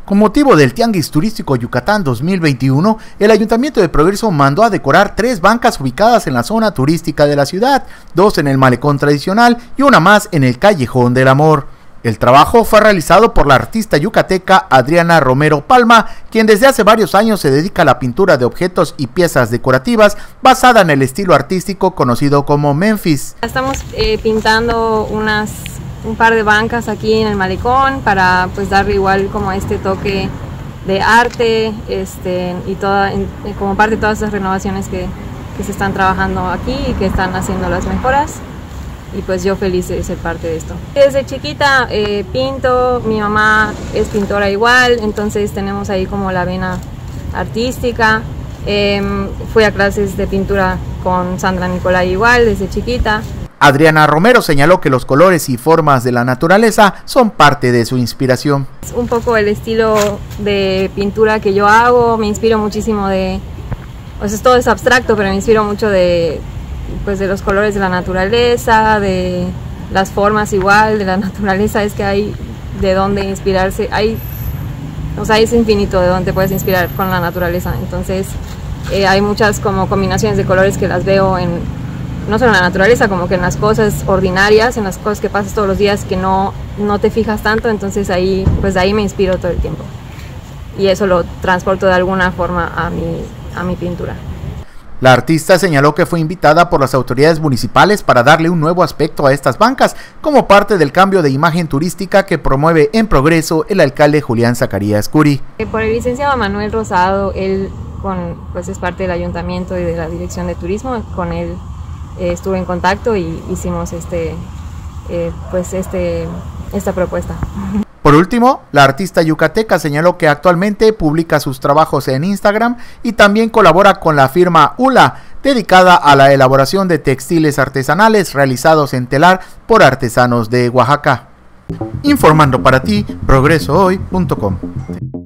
Con motivo del Tianguis Turístico Yucatán 2021, el Ayuntamiento de Progreso mandó a decorar 3 bancas ubicadas en la zona turística de la ciudad, 2 en el malecón tradicional y una más en el Callejón del Amor. El trabajo fue realizado por la artista yucateca Adriana Romero Palma, quien desde hace varios años se dedica a la pintura de objetos y piezas decorativas basada en el estilo artístico conocido como Memphis. Estamos pintando un par de bancas aquí en el malecón para pues darle igual como este toque de arte y como parte de todas esas renovaciones que se están trabajando aquí y que están haciendo las mejoras. Y pues yo feliz de ser parte de esto. Desde chiquita pinto, mi mamá es pintora igual, entonces tenemos ahí como la vena artística. Fui a clases de pintura con Sandra Nicolai igual desde chiquita. Adriana Romero señaló que los colores y formas de la naturaleza son parte de su inspiración. Es un poco el estilo de pintura que yo hago, me inspiro muchísimo pues todo es abstracto, pero me inspiro mucho de los colores de la naturaleza, de las formas igual de la naturaleza. Es que hay de dónde inspirarse, es infinito de dónde puedes inspirar con la naturaleza. Entonces hay muchas como combinaciones de colores que las veo no solo en la naturaleza, como que en las cosas ordinarias, en las cosas que pasas todos los días que no te fijas tanto. Entonces de ahí me inspiro todo el tiempo y eso lo transporto de alguna forma a mi pintura. La artista señaló que fue invitada por las autoridades municipales para darle un nuevo aspecto a estas bancas, como parte del cambio de imagen turística que promueve en Progreso el alcalde Julián Zacarías Curi. Por el licenciado Manuel Rosado, él es parte del ayuntamiento y de la dirección de turismo, con él estuve en contacto y hicimos esta propuesta. Por último, la artista yucateca señaló que actualmente publica sus trabajos en Instagram y también colabora con la firma ULA, dedicada a la elaboración de textiles artesanales realizados en telar por artesanos de Oaxaca. Informando para ti, progresohoy.com.